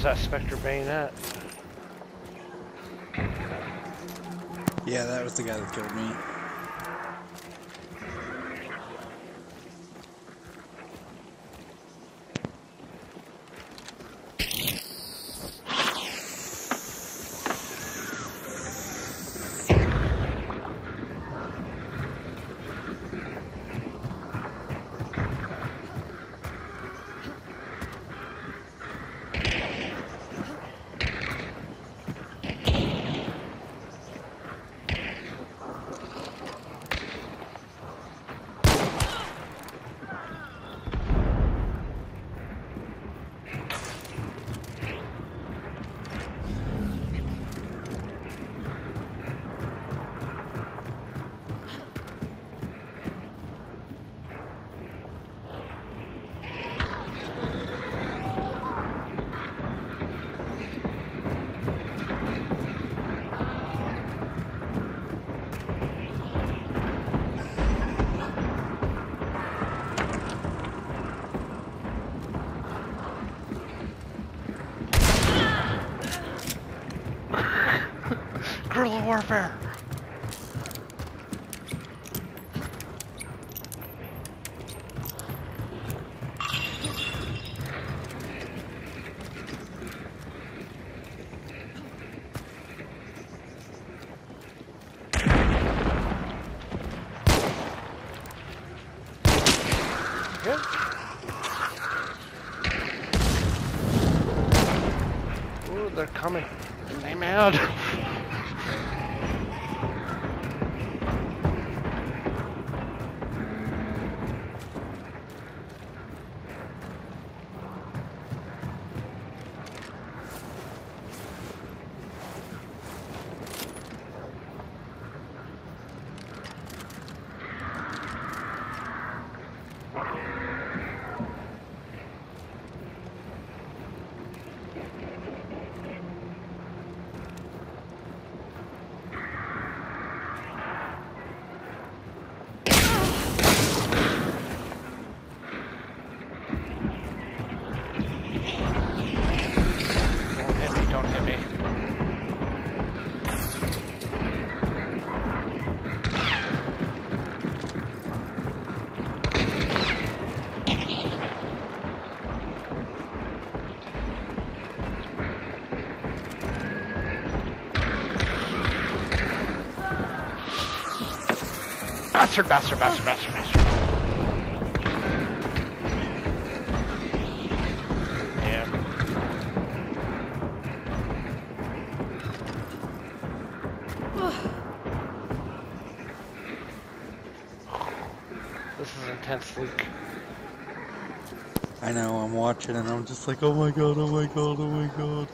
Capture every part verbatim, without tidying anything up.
that Spectre bayonet. Yeah, that was the guy that killed me. Guerrilla warfare. Yep. Ooh, they're coming. They mad. Bastard, bastard, bastard, bastard, bastard. Yeah. This is intense, Luke. I know, I'm watching and I'm just like, oh my god, oh my god, oh my god.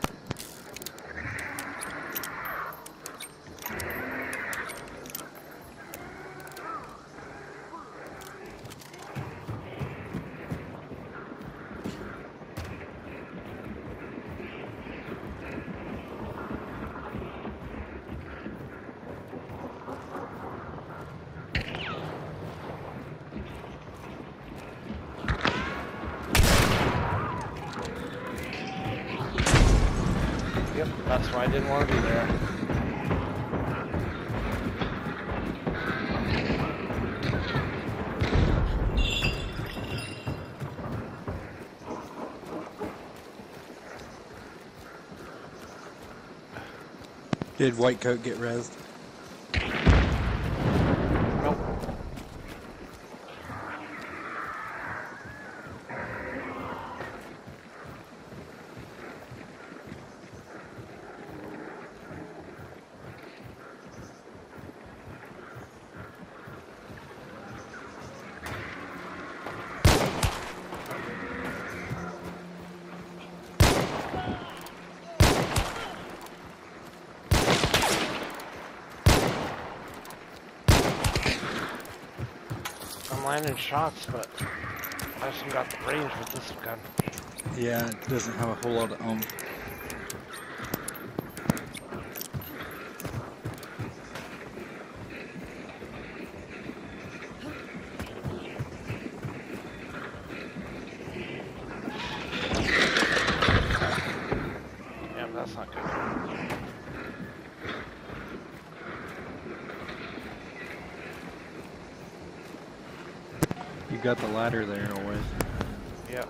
Yep, that's why I didn't want to be there. Did Whitecoat get rezzed? Nope. I'm landing shots, but I just got the range with this gun. Yeah, it doesn't have a whole lot of um. that's not good. You got the ladder there always. Yep.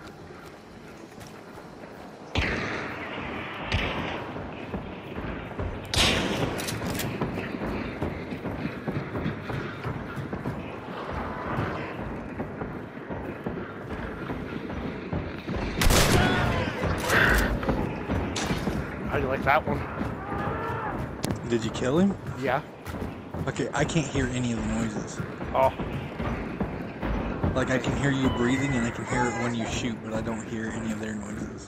How do you like that one? Did you kill him? Yeah. Okay, I can't hear any of the noises. Oh. Like, I can hear you breathing and I can hear it when you shoot, but I don't hear any of their noises.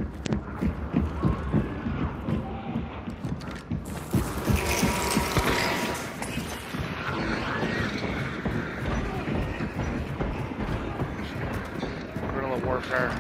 Guerrilla warfare.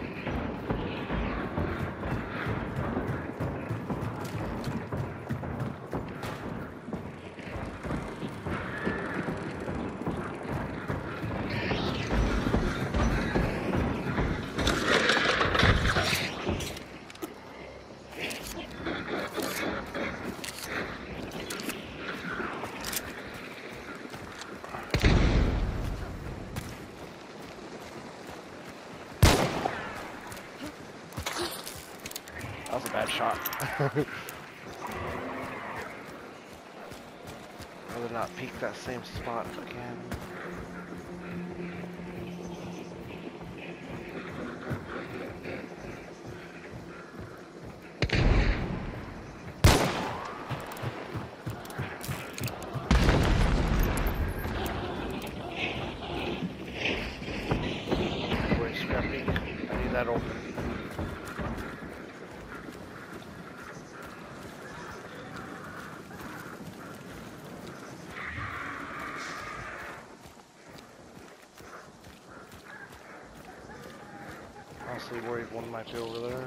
That was a bad shot. Rather not peek that same spot again. Wait, Scrappy. I need that open. Honestly worried one might be over there.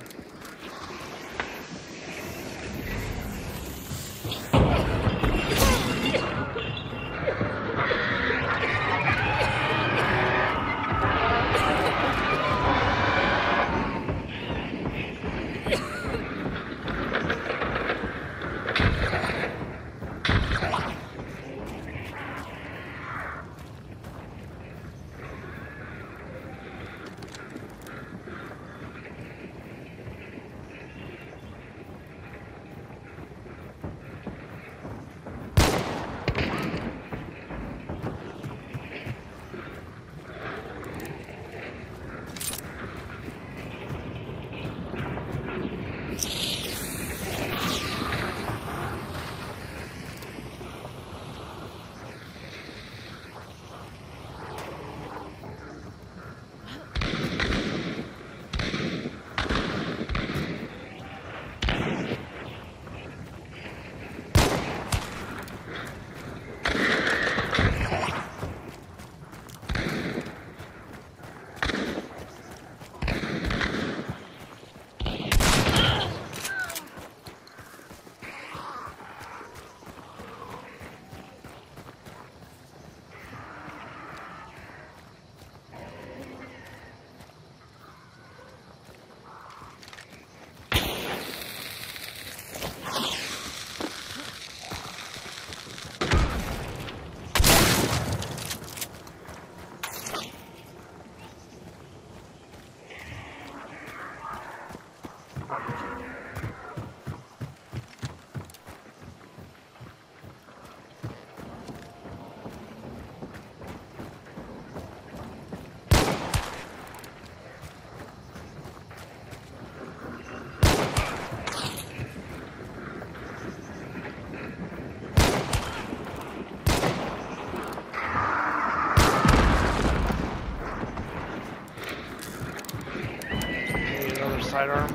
Sidearm.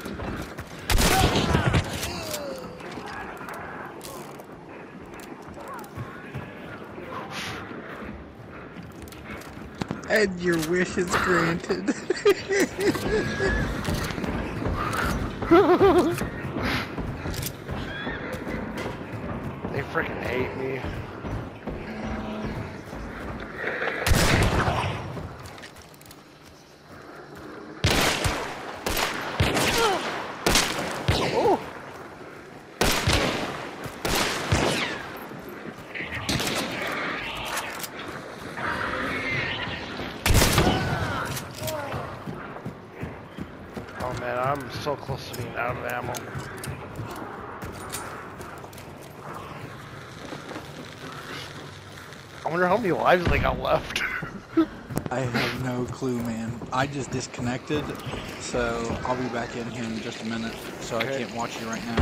And your wish is granted. They freaking hate me. Oh man, I'm so close to being out of ammo. I wonder how many lives they got left. I have no clue, man. I just disconnected, so I'll be back in here in just a minute, so okay. I can't watch you right now.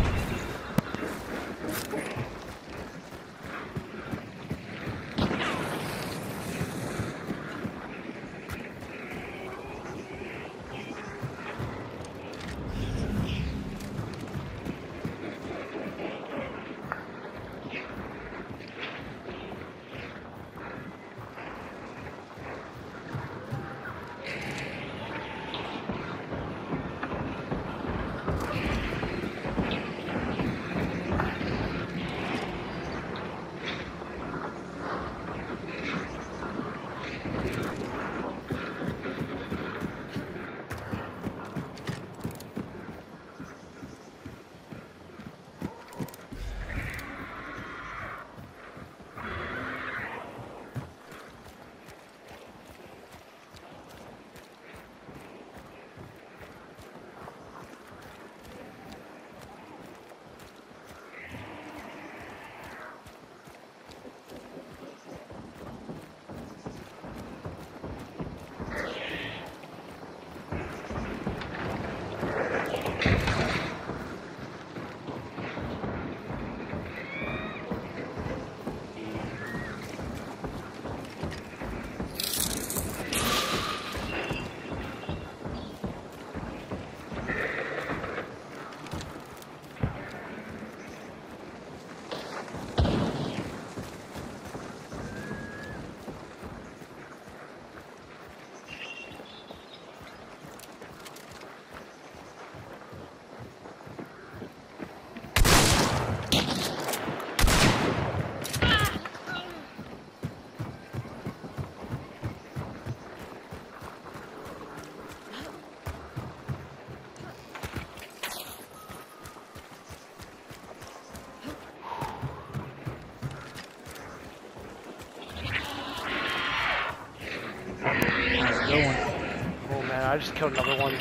Oh man, I just killed another one.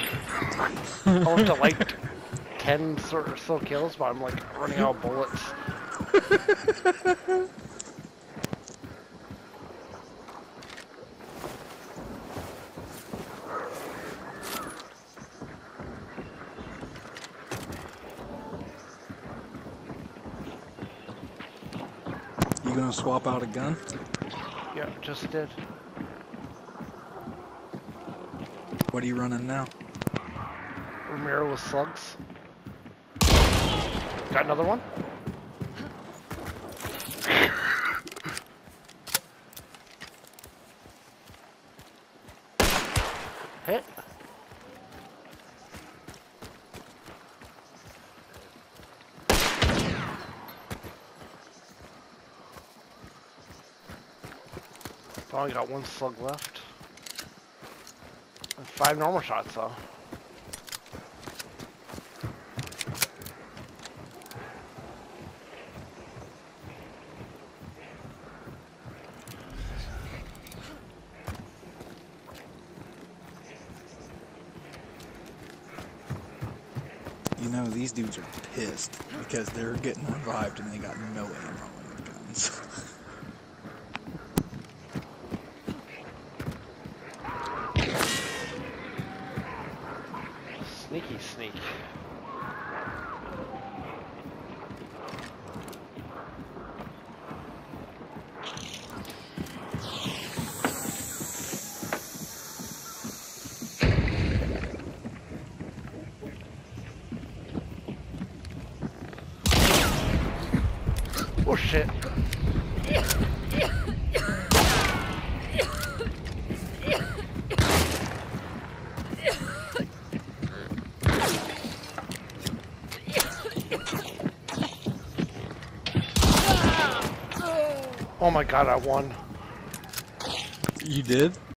I was to like ten or so kills, but I'm like running out of bullets. You gonna swap out a gun? Yeah, just did. What are you running now? Ramiro with slugs. Got another one? Hit. I only got one slug left. And five normal shots though. You know, these dudes are pissed because they're getting revived and they got no ammo in their guns. Sneaky sneak. Oh shit. Oh my god, I won. You did?